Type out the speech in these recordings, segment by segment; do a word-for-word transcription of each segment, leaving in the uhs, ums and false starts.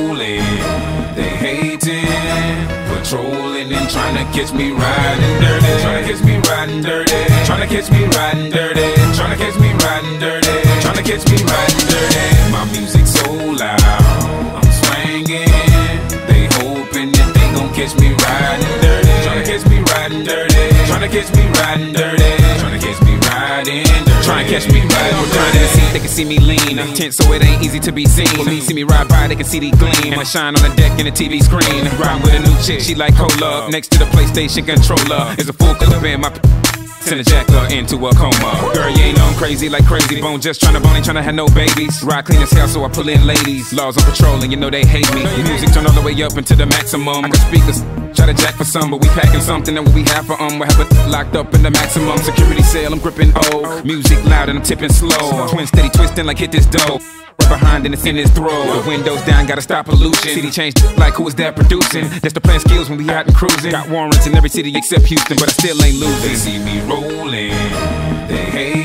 rolling, they hating, patrolling and trying to catch me riding dirty, trying to catch me riding dirty, trying to catch me riding dirty, trying to catch me riding dirty, trying to catch me riding dirty. My music so loud, I'm swinging, they hoping that they gon' catch me riding dirty, trying to catch me riding dirty, trying to catch me riding dirty, trying to catch me riding dirty, trying to catch me riding dirty. They can see me lean, tense so it ain't easy to be seen. When me see me ride by, they can see the gleam. I shine on the deck in the T V screen. Ride with a new chick, she like cola. Next to the PlayStation controller is a full clip in my send a jacker into a coma. Girl, you ain't know I'm crazy like Crazy Bone, just tryna bone, ain't tryna have no babies. Ride clean as hell, so I pull in ladies. Laws on patrol, and you know they hate me. Music turn all the way up into the maximum. I got speakers, try to jack for some, but we packing something that what we have for um. We have it locked up in the maximum security cell. I'm gripping O, music loud and I'm tipping slow. Twin steady twisting like hit this dough. Right behind and it's in his throat. The windows down, gotta stop pollution. City changed like who is that producing? That's the plan skills when we out and cruising. Got warrants in every city except Houston, but I still ain't losing. They see me rolling, they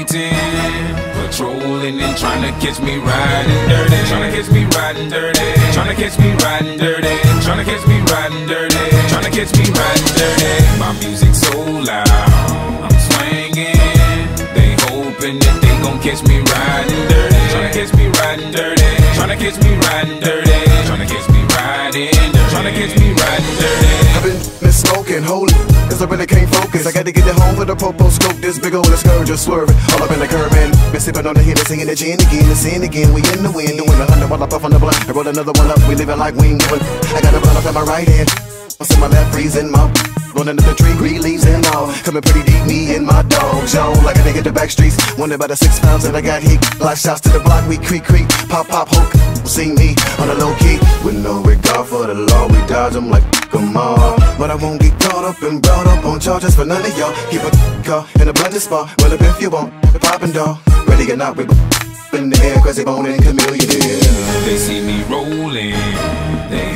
hating, patrolling and trying to catch me riding dirty, trying to catch me riding dirty, trying to catch me riding dirty, trying to catch me riding dirty, trying to catch me riding dirty. My music so loud, I'm swinging, they hoping that they gon' catch me riding dirty, trying to catch me riding dirty, trying to catch me riding dirty, trying to catch me riding dirty, trying to catch me riding dirty. I've been smoking, holy, cause I really can't focus. I gotta get it home for the popo scope. This big old scourge just swerving all up in the curb and been sipping on the hit and singing the gin again and sin again. We in the wind, doing a hundred while I puff on the blunt. I roll another one up, we living like we ain't doing. I got a blunt up in my right hand, what's in my left, freezing my rolling up the tree, green leaves and all. Coming pretty deep, me and my dog zone. Like a nigga the back streets, wonder about the six pounds that I got heat. Live shots to the block, we creak creak, pop pop hook. See me on the low key, with no regard for the law. We dodge them like come on, but I won't get caught up and brought up on charges for none of y'all. Keep a car in a blended spot, well up if you want the poppin' dog. Ready or not, we in the air, Crazy Bone and Chameleon. They see me rolling, they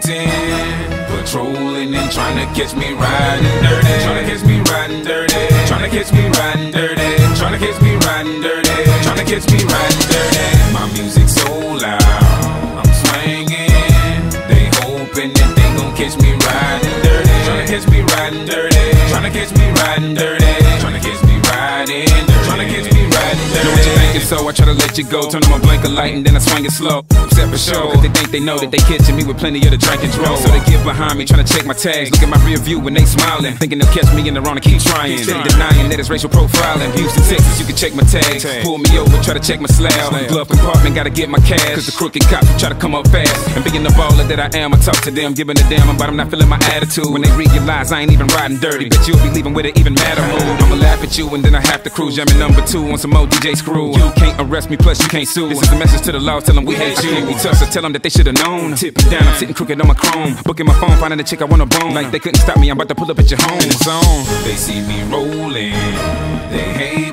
hating, patrolling and trying to catch me riding dirty, trying to catch me riding dirty, trying to catch me riding dirty, trying to catch me riding dirty, trying to catch me riding dirty. My music so loud, I'm swinging, they hoping that they gon' catch me riding dirty, trying to catch me riding dirty, trying to catch me riding dirty, trying to catch me riding dirty, trying to catch me riding dirty. Know what you thinking, so I try to let you go. Turn on my blinker light and then I swing it slow. Except for show, cause they think they know that they catching me with plenty of the drink and draw. So they get behind me, trying to check my tags. Look at my rear view when they smiling, thinking they'll catch me in the wrong and keep trying. Steady denying that it's racial profiling. Houston, Texas, you can check my tags. Pull me over, try to check my slab. Glove compartment, gotta get my cash, cause the crooked cops try to come up fast. And being the baller that I am, I talk to them, giving a damn about I'm not feeling my attitude. When they realize I ain't even riding dirty, bet you'll be leaving with an even madder mood. I'ma laugh at you and then I have to cruise. Jamming number two on some more D J screw. You can't arrest me, plus you can't sue. This is a message to the law, tell them we hate you. We tough, so tell them that they should've known. Tipping down, I'm sitting crooked on my chrome. Booking my phone, finding a chick I wanna bone. Like they couldn't stop me, I'm about to pull up at your home. Zone. They see me rolling, they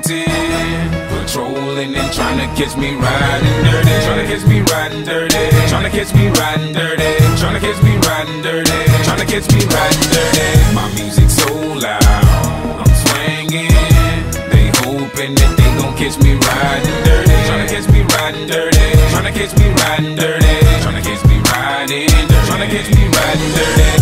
hating, patrolling and trying to catch me riding dirty, trying to catch me riding dirty, trying to catch me riding dirty, trying to catch me riding dirty, trying to catch me riding dirty. My music so loud, I'm swinging, they hoping that they gon' catch me riding dirty, trying to catch me riding dirty, trying to catch me riding dirty, trying to catch me riding dirty, trying to catch me riding dirty.